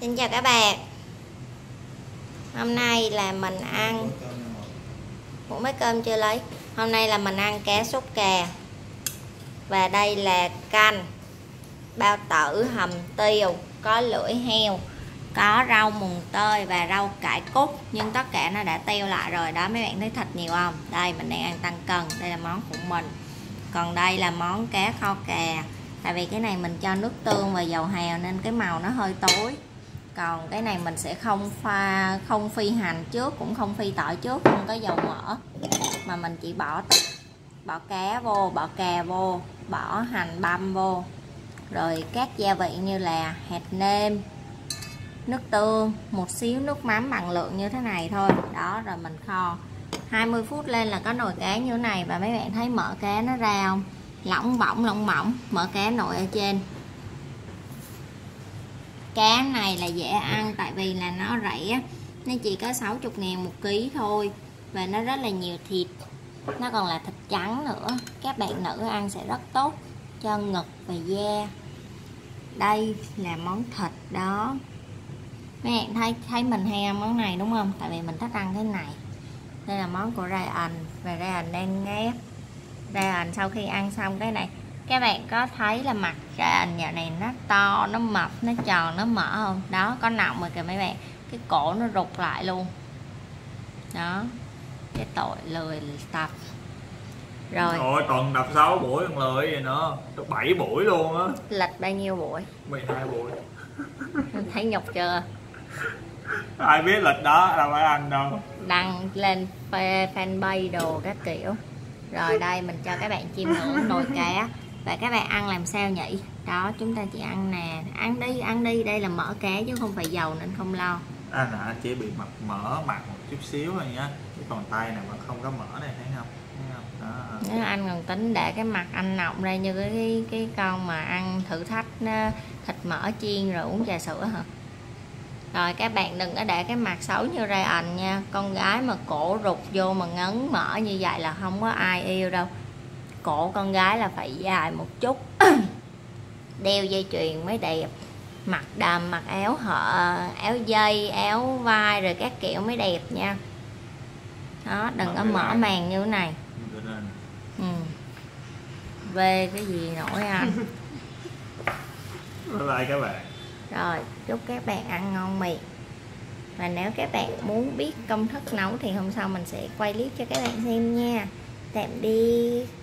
Xin chào các bạn. Hôm nay là mình ăn Ủa mấy cơm chưa lấy. Hôm nay là mình ăn cá sốt cà. Và đây là canh bao tử hầm tiêu, có lưỡi heo, có rau mùng tơi và rau cải cúc. Nhưng tất cả nó đã teo lại rồi đó. Mấy bạn thấy thịt nhiều không? Đây mình đang ăn tăng cân. Đây là món của mình. Còn đây là món cá kho cà. Tại vì cái này mình cho nước tương và dầu hào nên cái màu nó hơi tối. Còn cái này mình sẽ không phi hành trước, cũng không phi tỏi trước, không có dầu mỡ, mà mình chỉ bỏ cá vô, bỏ cà vô, bỏ hành băm vô, rồi các gia vị như là hạt nêm, nước tương, một xíu nước mắm bằng lượng như thế này thôi đó. Rồi mình kho 20 phút lên là có nồi cá như thế này. Và mấy bạn thấy mỡ cá nó ra không? Lỏng mỏng, mỡ cá nổi ở trên. Cá này là dễ ăn tại vì là nó rẻ, nó chỉ có 60.000 một ký thôi. Và nó rất là nhiều thịt, nó còn là thịt trắng nữa. Các bạn nữ ăn sẽ rất tốt cho ngực và da. Đây là món thịt đó. Mấy bạn thấy mình hay ăn món này đúng không? Tại vì mình thích ăn cái này. Đây là món của Ryan. Và Ryan đang ngáp. Ryan sau khi ăn xong cái này, các bạn có thấy là mặt Ryan dạo này nó to, nó mập, nó tròn, nó mỡ không? Đó, có nọng rồi kìa mấy bạn. Cái cổ nó rụt lại luôn. Đó. Cái tội lười tập. Rồi. Rồi còn đập 6 buổi còn lười gì nữa. Được 7 buổi luôn á. Lịch bao nhiêu buổi? 12 buổi. Thấy nhục chưa? Ai biết lịch đó, đâu phải anh đâu. Đăng lên fanpage đồ các kiểu. Rồi đây mình cho các bạn chiêm ngưỡng nồi cá. Và các bạn ăn làm sao nhỉ? Đó, chúng ta chỉ ăn nè. Ăn đi, đây là mỡ cá chứ không phải dầu nên không lo. Anh chỉ bị mỡ mặt một chút xíu thôi nhá. Chứ còn tay này vẫn không có mỡ này, thấy không? Đó. Nếu anh còn tính để cái mặt anh nọng ra như cái con mà ăn thử thách thịt mỡ chiên rồi uống trà sữa hả? Rồi các bạn đừng có để cái mặt xấu như Ryan nha. Con gái mà cổ rụt vô mà ngấn mỡ như vậy là không có ai yêu đâu. Cổ con gái là phải dài một chút. Đeo dây chuyền mới đẹp. Mặc đầm, mặc áo áo dây, áo vai rồi các kiểu mới đẹp nha. Đó, đừng có mở màn như thế này. Về cái gì nổi anh. Bye bye các bạn. Rồi, chúc các bạn ăn ngon miệng. Và nếu các bạn muốn biết công thức nấu thì hôm sau mình sẽ quay clip cho các bạn xem nha. Tạm biệt.